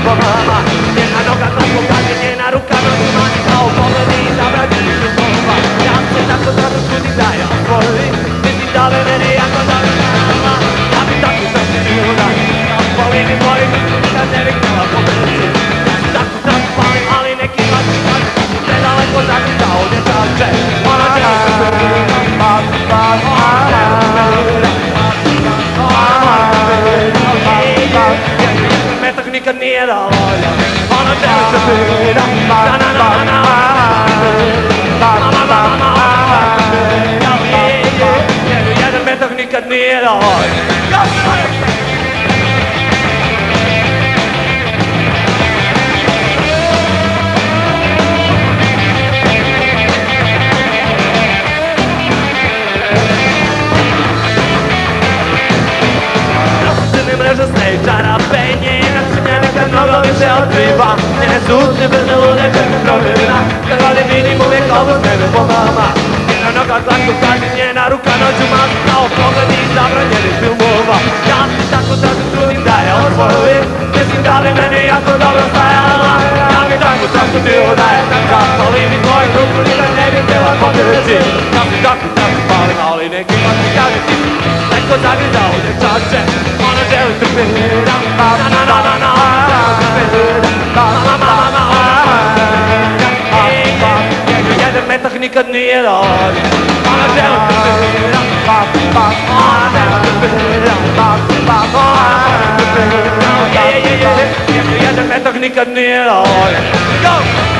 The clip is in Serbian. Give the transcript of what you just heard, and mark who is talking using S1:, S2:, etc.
S1: po mama. Njena noga glatko kaže, njena ruka noćima, kao pogledi zavraćeni su slova. Ja se tako zato čudim da je otvori, mislim da me mene jako dobro znama. Ja bi tako sasvim bio da volim i volim, nikad ne bih htjela pobeći. Tako tako palim, ali neki mlači kaže, predaleko zatim kao dječače. Ona želi se pira, metak nikad nije da volja. Ona želi se pira, jedan metak nikad nije da volja. Mreža snej čarape, njena srnja nekad mnogo više otkriva. Njene suze brze lude čeka promjena, kad vode vidim uvijek ovo sebe po mama. Njena noga glatko kaže, njena ruka noću mazi kao pogledi iz zabranjenih filmova. Ja se tako zato trudim da je osvojim, mislim da bi meni jako dobro stajala. Ja bi tako sasvim bilo da je taka, volim i tvoju ruku nikad ne bi htjela poteći. Ja se tako palim, ali neki mlači kaže ti neko zagriza u dječače. Ona želi se pira, jedan metak nikad nije dovolj. Ona želi se pira, ona želi se pira, jedan metak nikad nije dovolj. Go!